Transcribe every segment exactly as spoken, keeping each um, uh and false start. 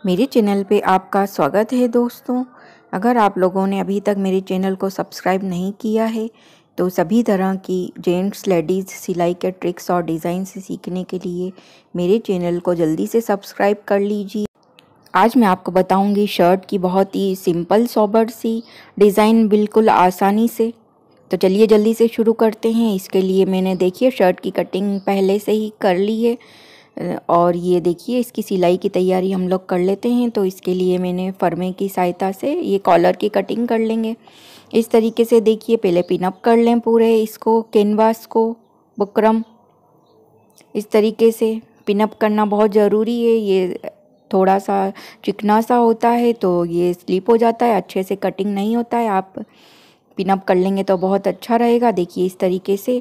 मेरे चैनल पे आपका स्वागत है दोस्तों। अगर आप लोगों ने अभी तक मेरे चैनल को सब्सक्राइब नहीं किया है तो सभी तरह की जेंट्स लेडीज़ सिलाई के ट्रिक्स और डिज़ाइन से सीखने के लिए मेरे चैनल को जल्दी से सब्सक्राइब कर लीजिए। आज मैं आपको बताऊंगी शर्ट की बहुत ही सिंपल सोबर सी डिज़ाइन बिल्कुल आसानी से। तो चलिए जल्दी से शुरू करते हैं। इसके लिए मैंने देखिए शर्ट की कटिंग पहले से ही कर ली है और ये देखिए इसकी सिलाई की तैयारी हम लोग कर लेते हैं। तो इसके लिए मैंने फरमे की सहायता से ये कॉलर की कटिंग कर लेंगे। इस तरीके से देखिए पहले पिनअप कर लें पूरे इसको, कैनवास को, बुकरम। इस तरीके से पिनअप करना बहुत ज़रूरी है। ये थोड़ा सा चिकना सा होता है तो ये स्लिप हो जाता है, अच्छे से कटिंग नहीं होता है। आप पिनअप कर लेंगे तो बहुत अच्छा रहेगा। देखिए इस तरीके से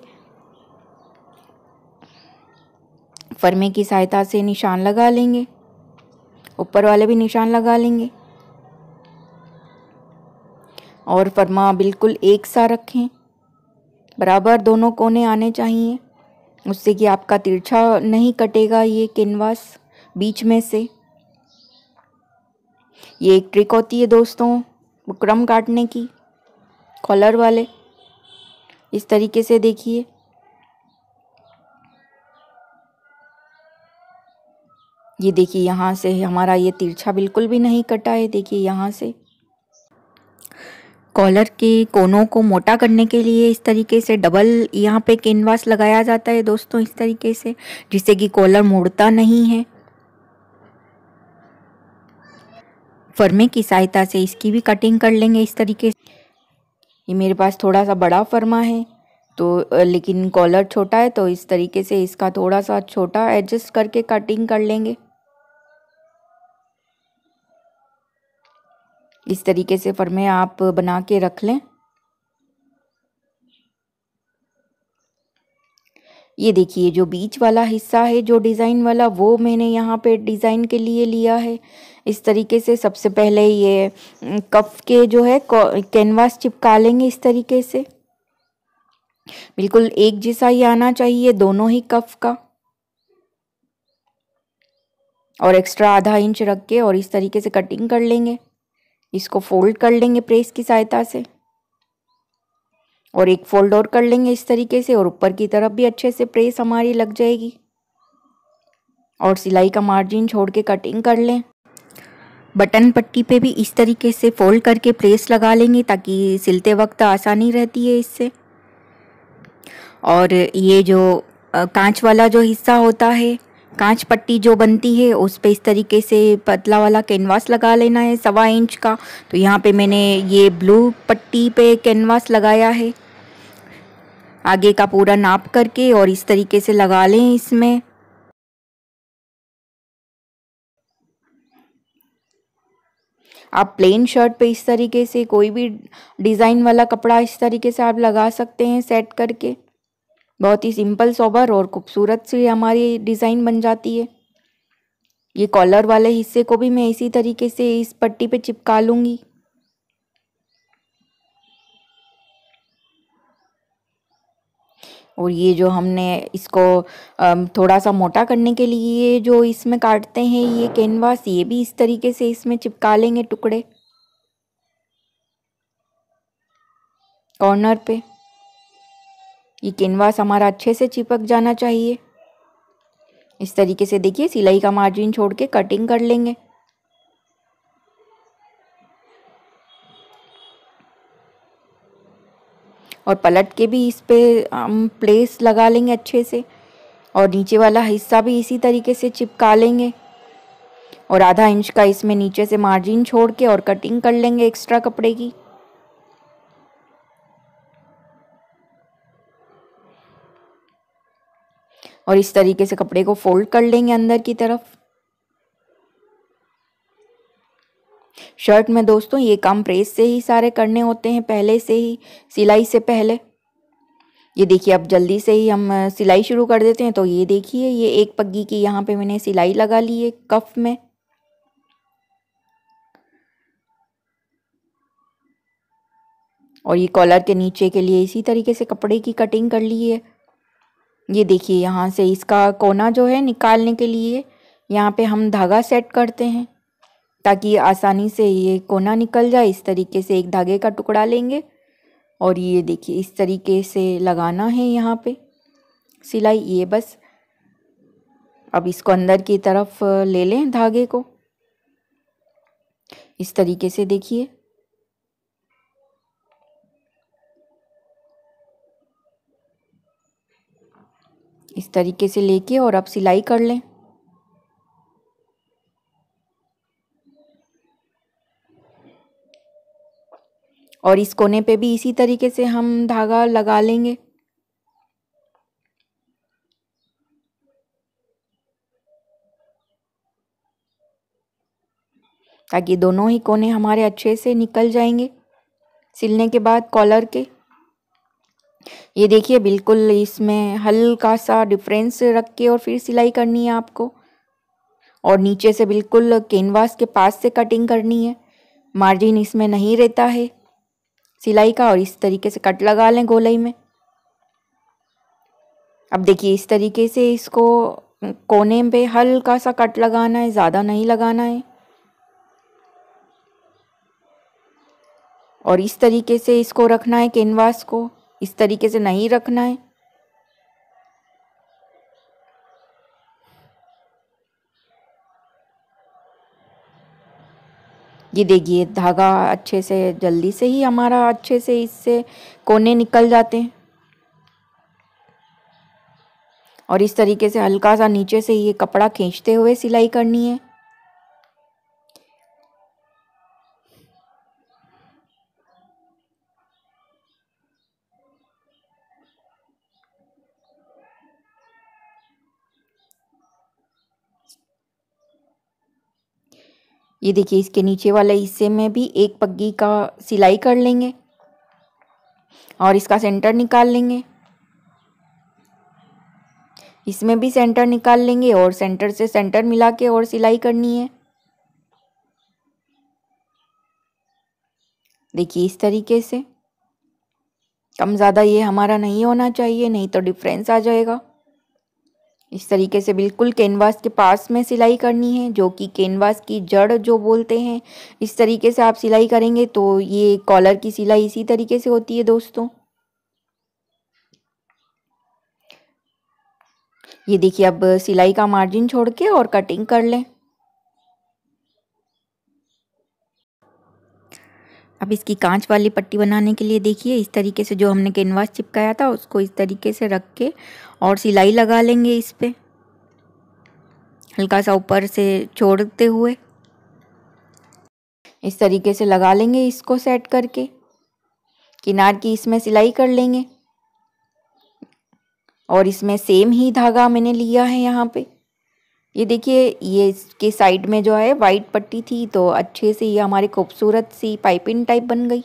फरमे की सहायता से निशान लगा लेंगे, ऊपर वाले भी निशान लगा लेंगे और फरमा बिल्कुल एक सा रखें, बराबर दोनों कोने आने चाहिए, उससे कि आपका तिरछा नहीं कटेगा ये कैनवास बीच में से। ये एक ट्रिक होती है दोस्तों बुकरम काटने की, कॉलर वाले। इस तरीके से देखिए ये देखिए यहाँ से हमारा ये तिरछा बिल्कुल भी नहीं कटा है। देखिए यहाँ से कॉलर के कोनों को मोटा करने के लिए इस तरीके से डबल यहाँ पे कैनवास लगाया जाता है दोस्तों, इस तरीके से, जिससे कि कॉलर मुड़ता नहीं है। फरमे की सहायता से इसकी भी कटिंग कर लेंगे इस तरीके से। ये मेरे पास थोड़ा सा बड़ा फरमा है तो लेकिन कॉलर छोटा है तो इस तरीके से इसका थोड़ा सा छोटा एडजस्ट करके कटिंग कर लेंगे। इस तरीके से फरमे आप बना के रख लें। ये देखिए जो बीच वाला हिस्सा है जो डिज़ाइन वाला, वो मैंने यहाँ पे डिज़ाइन के लिए लिया है। इस तरीके से सबसे पहले ये कफ के जो है कैनवास चिपका लेंगे इस तरीके से। बिल्कुल एक जैसा ही आना चाहिए दोनों ही कफ का, और एक्स्ट्रा आधा इंच रख के और इस तरीके से कटिंग कर लेंगे। इसको फोल्ड कर लेंगे प्रेस की सहायता से और एक फोल्ड और कर लेंगे इस तरीके से, और ऊपर की तरफ भी अच्छे से प्रेस हमारी लग जाएगी। और सिलाई का मार्जिन छोड़ के कटिंग कर लें। बटन पट्टी पे भी इस तरीके से फोल्ड करके प्रेस लगा लेंगे ताकि सिलते वक्त आसानी रहती है इससे। और ये जो कांच वाला जो हिस्सा होता है, कांच पट्टी जो बनती है, उस पे इस तरीके से पतला वाला कैनवास लगा लेना है सवा इंच का। तो यहाँ पे मैंने ये ब्लू पट्टी पे कैनवास लगाया है आगे का पूरा नाप करके, और इस तरीके से लगा लें इसमें। आप प्लेन शर्ट पे इस तरीके से कोई भी डिज़ाइन वाला कपड़ा इस तरीके से आप लगा सकते हैं सेट करके। बहुत ही सिंपल सोबर और खूबसूरत सी हमारी डिज़ाइन बन जाती है। ये कॉलर वाले हिस्से को भी मैं इसी तरीके से इस पट्टी पे चिपका लूँगी। और ये जो हमने इसको थोड़ा सा मोटा करने के लिए जो इसमें काटते हैं ये कैनवास, ये भी इस तरीके से इसमें चिपका लेंगे टुकड़े कॉर्नर पे। ये कैनवास हमारा अच्छे से चिपक जाना चाहिए। इस तरीके से देखिए सिलाई का मार्जिन छोड़ के कटिंग कर लेंगे। और पलट के भी इस पे हम प्लेस लगा लेंगे अच्छे से, और नीचे वाला हिस्सा भी इसी तरीके से चिपका लेंगे। और आधा इंच का इसमें नीचे से मार्जिन छोड़ के और कटिंग कर लेंगे एक्स्ट्रा कपड़े की। और इस तरीके से कपड़े को फोल्ड कर लेंगे अंदर की तरफ। शर्ट में दोस्तों ये काम प्रेस से ही सारे करने होते हैं, पहले से ही, सिलाई से पहले। ये देखिए अब जल्दी से ही हम सिलाई शुरू कर देते हैं। तो ये देखिए ये एक पग्गी की यहाँ पे मैंने सिलाई लगा ली है कफ में। और ये कॉलर के नीचे के लिए इसी तरीके से कपड़े की कटिंग कर ली है। ये देखिए यहाँ से इसका कोना जो है निकालने के लिए यहाँ पे हम धागा सेट करते हैं। ताकि आसानी से ये कोना निकल जाए। इस तरीके से एक धागे का टुकड़ा लेंगे और ये देखिए इस तरीके से लगाना है यहाँ पे सिलाई। ये बस अब इसको अंदर की तरफ ले लें धागे को, इस तरीके से देखिए। इस तरीके से लेके और अब सिलाई कर लें। और इस कोने पे भी इसी तरीके से हम धागा लगा लेंगे। ताकि दोनों ही कोने हमारे अच्छे से निकल जाएंगे सिलने के बाद कॉलर के। ये देखिए बिल्कुल इसमें हल्का सा डिफरेंस रख के और फिर सिलाई करनी है आपको। और नीचे से बिल्कुल कैनवास के पास से कटिंग करनी है, मार्जिन इसमें नहीं रहता है सिलाई का। और इस तरीके से कट लगा लें गोलाई में। अब देखिए इस तरीके से इसको कोने पे हल्का सा कट लगाना है, ज़्यादा नहीं लगाना है। और इस तरीके से इसको रखना है कैनवास को, इस तरीके से नहीं रखना है। ये देखिए धागा अच्छे से जल्दी से ही हमारा अच्छे से इससे कोने निकल जाते हैं। और इस तरीके से हल्का सा नीचे से ये कपड़ा खींचते हुए सिलाई करनी है। ये देखिए इसके नीचे वाले हिस्से में भी एक पग्गी का सिलाई कर लेंगे और इसका सेंटर निकाल लेंगे। इसमें भी सेंटर निकाल लेंगे और सेंटर से सेंटर मिला के और सिलाई करनी है। देखिए इस तरीके से कम ज़्यादा ये हमारा नहीं होना चाहिए, नहीं तो डिफरेंस आ जाएगा। इस तरीके से बिल्कुल कैनवास के पास में सिलाई करनी है, जो कि कैनवास की जड़ जो बोलते हैं। इस तरीके से आप सिलाई करेंगे तो ये कॉलर की सिलाई इसी तरीके से होती है दोस्तों। ये देखिए अब सिलाई का मार्जिन छोड़ के और कटिंग कर लें। अब इसकी कांच वाली पट्टी बनाने के लिए देखिए इस तरीके से जो हमने कैनवास चिपकाया था उसको इस तरीके से रख के और सिलाई लगा लेंगे इस पे, हल्का सा ऊपर से छोड़ते हुए इस तरीके से लगा लेंगे। इसको सेट करके किनार की इसमें सिलाई कर लेंगे। और इसमें सेम ही धागा मैंने लिया है यहाँ पे। ये देखिए ये इसके साइड में जो है वाइट पट्टी थी तो अच्छे से ये हमारी खूबसूरत सी पाइपिंग टाइप बन गई।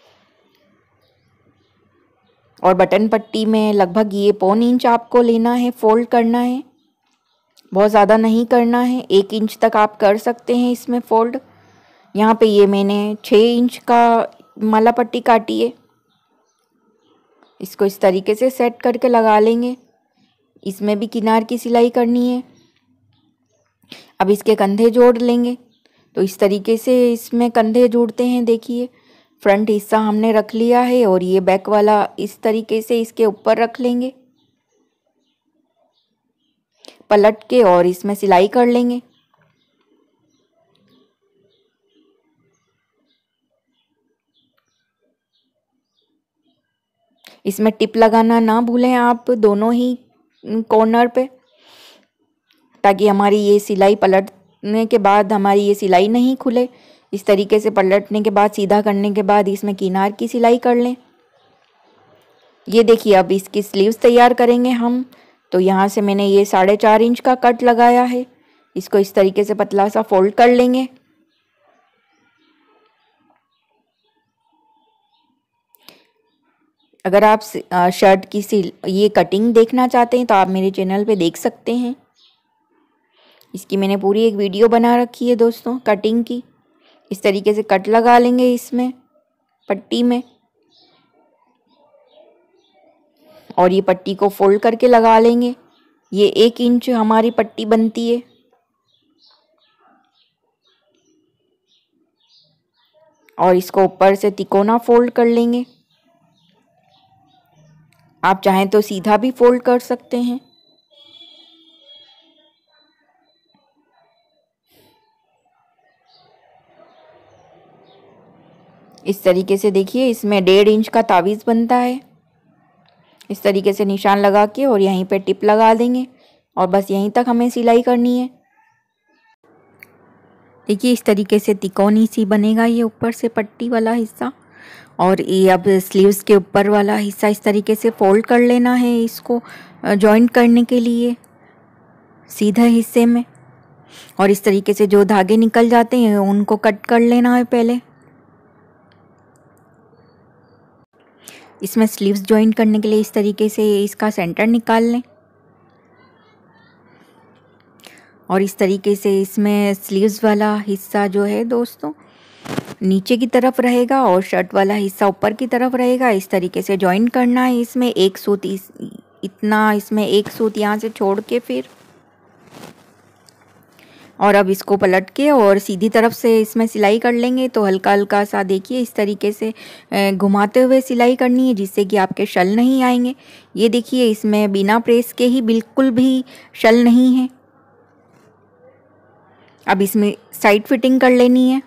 और बटन पट्टी में लगभग ये पौन इंच आपको लेना है, फोल्ड करना है, बहुत ज़्यादा नहीं करना है। एक इंच तक आप कर सकते हैं इसमें फोल्ड। यहाँ पे ये मैंने छः इंच का माला पट्टी काटी है। इसको इस तरीके से सेट करके लगा लेंगे। इसमें भी किनार की सिलाई करनी है। अब इसके कंधे जोड़ लेंगे तो इस तरीके से इसमें कंधे जोड़ते हैं। देखिए फ्रंट हिस्सा हमने रख लिया है और ये बैक वाला इस तरीके से इसके ऊपर रख लेंगे पलट के और इसमें सिलाई कर लेंगे। इसमें टिप लगाना ना भूलें आप दोनों ही कॉर्नर पे, ताकि हमारी ये सिलाई पलटने के बाद हमारी ये सिलाई नहीं खुले। इस तरीके से पलटने के बाद सीधा करने के बाद इसमें किनार की सिलाई कर लें। ये देखिए अब इसकी स्लीव्स तैयार करेंगे हम। तो यहाँ से मैंने ये साढ़े चार इंच का कट लगाया है। इसको इस तरीके से पतला सा फोल्ड कर लेंगे। अगर आप शर्ट की सिल ये कटिंग देखना चाहते हैं तो आप मेरे चैनल पे देख सकते हैं। इसकी मैंने पूरी एक वीडियो बना रखी है दोस्तों कटिंग की। इस तरीके से कट लगा लेंगे इसमें पट्टी में और ये पट्टी को फोल्ड करके लगा लेंगे। ये एक इंच हमारी पट्टी बनती है। और इसको ऊपर से तिकोना फोल्ड कर लेंगे। आप चाहें तो सीधा भी फोल्ड कर सकते हैं। इस तरीके से देखिए इसमें डेढ़ इंच का तावीज़ बनता है। इस तरीके से निशान लगा के और यहीं पे टिप लगा देंगे और बस यहीं तक हमें सिलाई करनी है। देखिए इस तरीके से तिकोनी सी बनेगा ये ऊपर से पट्टी वाला हिस्सा। और ये अब स्लीव्स के ऊपर वाला हिस्सा इस तरीके से फोल्ड कर लेना है इसको जॉइंट करने के लिए सीधे हिस्से में। और इस तरीके से जो धागे निकल जाते हैं उनको कट कर लेना है पहले। इसमें स्लीव्स जॉइंट करने के लिए इस तरीके से इसका सेंटर निकाल लें और इस तरीके से इसमें स्लीव्स वाला हिस्सा जो है दोस्तों नीचे की तरफ रहेगा और शर्ट वाला हिस्सा ऊपर की तरफ रहेगा। इस तरीके से जॉइंट करना है। इसमें एक सूत इस, इतना इसमें एक सूत यहाँ से छोड़ के फिर और अब इसको पलट के और सीधी तरफ से इसमें सिलाई कर लेंगे। तो हल्का हल्का सा देखिए इस तरीके से घुमाते हुए सिलाई करनी है जिससे कि आपके शल नहीं आएंगे। ये देखिए इसमें बिना प्रेस के ही बिल्कुल भी शल नहीं है। अब इसमें साइड फिटिंग कर लेनी है।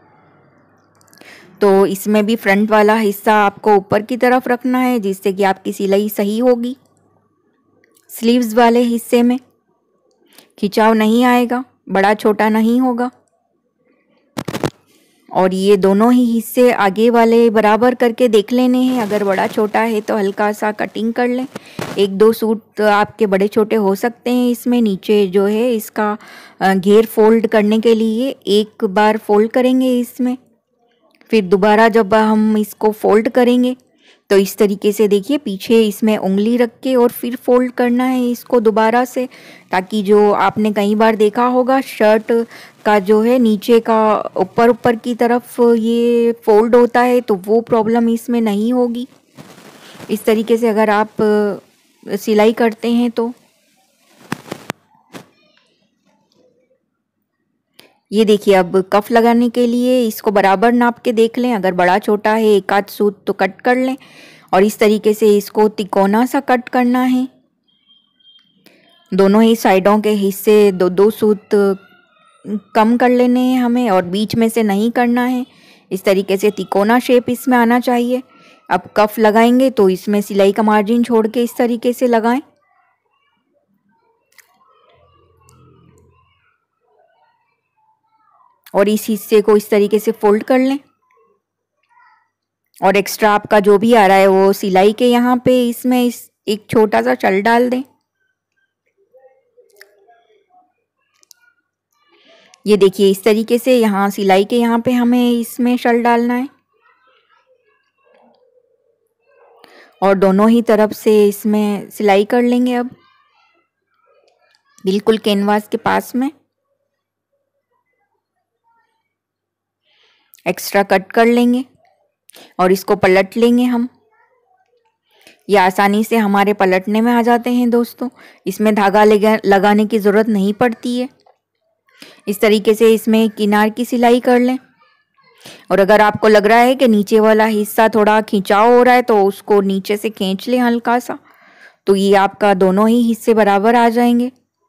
तो इसमें भी फ्रंट वाला हिस्सा आपको ऊपर की तरफ रखना है जिससे कि आपकी सिलाई सही होगी। स्लीव्स वाले हिस्से में खिंचाव नहीं आएगा, बड़ा छोटा नहीं होगा। और ये दोनों ही हिस्से आगे वाले बराबर करके देख लेने हैं। अगर बड़ा छोटा है तो हल्का सा कटिंग कर लें। एक दो सूट आपके बड़े छोटे हो सकते हैं। इसमें नीचे जो है इसका घेर फोल्ड करने के लिए एक बार फोल्ड करेंगे इसमें, फिर दोबारा जब हम इसको फोल्ड करेंगे तो इस तरीके से देखिए पीछे इसमें उंगली रख के और फिर फोल्ड करना है इसको दोबारा से, ताकि जो आपने कई बार देखा होगा शर्ट का जो है नीचे का ऊपर ऊपर की तरफ ये फोल्ड होता है तो वो प्रॉब्लम इसमें नहीं होगी। इस तरीके से अगर आप सिलाई करते हैं तो ये देखिए अब कफ लगाने के लिए इसको बराबर नाप के देख लें। अगर बड़ा छोटा है एक आध सूत तो कट कर लें और इस तरीके से इसको तिकोना सा कट करना है। दोनों ही साइडों के हिस्से दो दो सूत कम कर लेने हैं हमें और बीच में से नहीं करना है। इस तरीके से तिकोना शेप इसमें आना चाहिए। अब कफ लगाएंगे तो इसमें सिलाई का मार्जिन छोड़ के इस तरीके से लगाएं और इस हिस्से को इस तरीके से फोल्ड कर लें और एक्स्ट्रा आपका जो भी आ रहा है वो सिलाई के यहाँ पे इसमें इस एक छोटा सा शल डाल दें। ये देखिए इस तरीके से यहाँ सिलाई के यहाँ पे हमें इसमें शल डालना है और दोनों ही तरफ से इसमें सिलाई कर लेंगे। अब बिल्कुल कैनवास के पास में एक्स्ट्रा कट कर लेंगे और इसको पलट लेंगे हम। ये आसानी से हमारे पलटने में आ जाते हैं दोस्तों। इसमें धागा लगा लगाने की ज़रूरत नहीं पड़ती है। इस तरीके से इसमें किनार की सिलाई कर लें और अगर आपको लग रहा है कि नीचे वाला हिस्सा थोड़ा खिंचाव हो रहा है तो उसको नीचे से खींच लें हल्का सा, तो ये आपका दोनों ही हिस्से बराबर आ जाएंगे।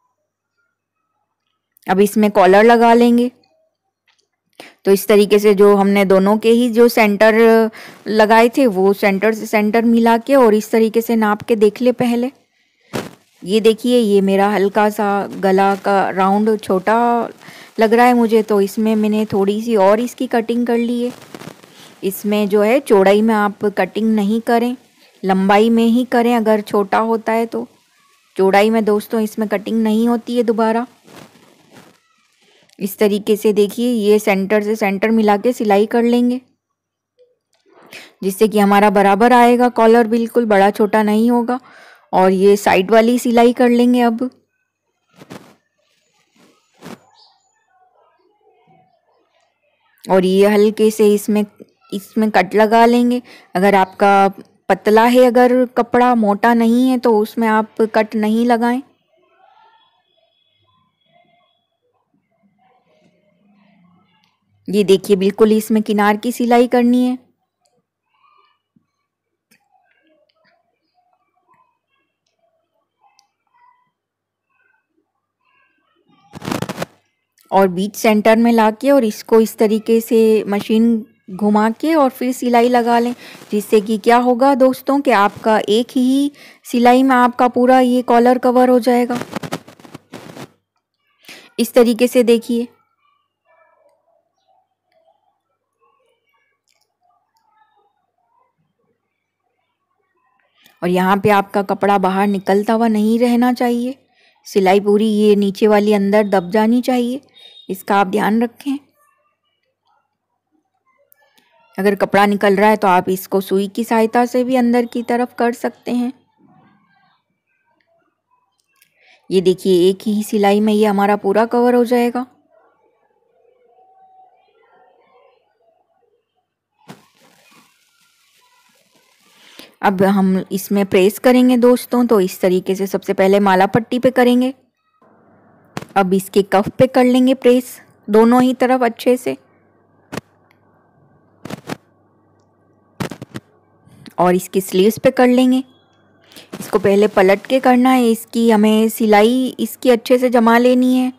अब इसमें कॉलर लगा लेंगे। तो इस तरीके से जो हमने दोनों के ही जो सेंटर लगाए थे वो सेंटर से सेंटर मिला के और इस तरीके से नाप के देख ले पहले। ये देखिए ये मेरा हल्का सा गला का राउंड छोटा लग रहा है मुझे, तो इसमें मैंने थोड़ी सी और इसकी कटिंग कर ली है। इसमें जो है चौड़ाई में आप कटिंग नहीं करें, लंबाई में ही करें। अगर छोटा होता है तो चौड़ाई में दोस्तों इसमें कटिंग नहीं होती है दोबारा। इस तरीके से देखिए ये सेंटर से सेंटर मिला के सिलाई कर लेंगे जिससे कि हमारा बराबर आएगा कॉलर, बिल्कुल बड़ा छोटा नहीं होगा। और ये साइड वाली सिलाई कर लेंगे अब। और ये हल्के से इसमें इसमें कट लगा लेंगे। अगर आपका पतला है, अगर कपड़ा मोटा नहीं है तो उसमें आप कट नहीं लगाएं। ये देखिए बिल्कुल इसमें किनार की सिलाई करनी है। और बीच सेंटर में लाके और इसको इस तरीके से मशीन घुमा के और फिर सिलाई लगा लें, जिससे कि क्या होगा दोस्तों कि आपका एक ही सिलाई में आपका पूरा ये कॉलर कवर हो जाएगा। इस तरीके से देखिए। और यहाँ पे आपका कपड़ा बाहर निकलता हुआ नहीं रहना चाहिए, सिलाई पूरी ये नीचे वाली अंदर दब जानी चाहिए, इसका आप ध्यान रखें। अगर कपड़ा निकल रहा है तो आप इसको सुई की सहायता से भी अंदर की तरफ कर सकते हैं। ये देखिए एक ही सिलाई में ये हमारा पूरा कवर हो जाएगा। अब हम इसमें प्रेस करेंगे दोस्तों, तो इस तरीके से सबसे पहले माला पट्टी पे करेंगे। अब इसके कफ पे कर लेंगे प्रेस दोनों ही तरफ अच्छे से। और इसकी स्लीव्स पे कर लेंगे। इसको पहले पलट के करना है, इसकी हमें सिलाई इसकी अच्छे से जमा लेनी है।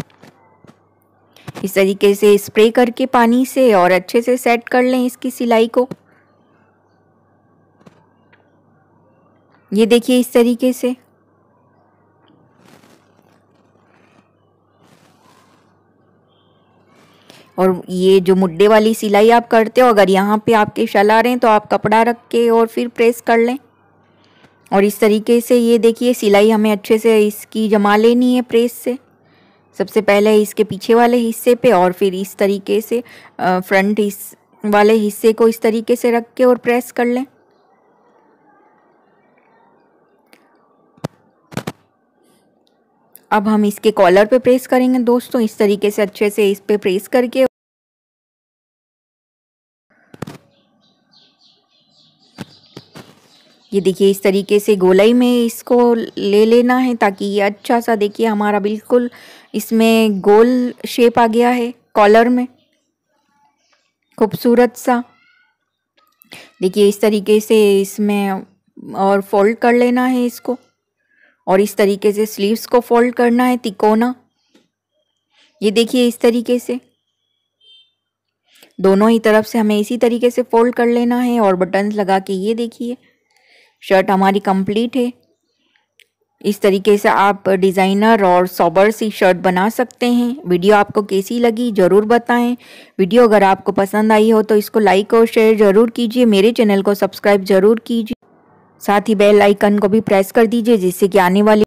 इस तरीके से स्प्रे करके पानी से और अच्छे से सेट कर लें इसकी सिलाई को। ये देखिए इस तरीके से। और ये जो मुड्डे वाली सिलाई आप करते हो, अगर यहाँ पे आपके शल आ रहे हैं तो आप कपड़ा रख के और फिर प्रेस कर लें। और इस तरीके से ये देखिए सिलाई हमें अच्छे से इसकी जमा लेनी है प्रेस से। सबसे पहले इसके पीछे वाले हिस्से पे और फिर इस तरीके से फ्रंट इस वाले हिस्से को इस तरीके से रख के और प्रेस कर लें। अब हम इसके कॉलर पे प्रेस करेंगे दोस्तों, इस तरीके से अच्छे से इस पे प्रेस करके। ये देखिए इस तरीके से गोलाई में इसको ले लेना है, ताकि ये अच्छा सा देखिए हमारा बिल्कुल इसमें गोल शेप आ गया है कॉलर में, खूबसूरत सा। देखिए इस तरीके से इसमें और फोल्ड कर लेना है इसको। और इस तरीके से स्लीव्स को फोल्ड करना है तिकोना। ये देखिए इस तरीके से दोनों ही तरफ से हमें इसी तरीके से फोल्ड कर लेना है और बटन्स लगा के। ये देखिए शर्ट हमारी कंप्लीट है। इस तरीके से आप डिज़ाइनर और सोबर सी शर्ट बना सकते हैं। वीडियो आपको कैसी लगी ज़रूर बताएं। वीडियो अगर आपको पसंद आई हो तो इसको लाइक और शेयर ज़रूर कीजिए। मेरे चैनल को सब्सक्राइब ज़रूर कीजिए, साथ ही बेल आइकन को भी प्रेस कर दीजिए, जिससे कि आने वाली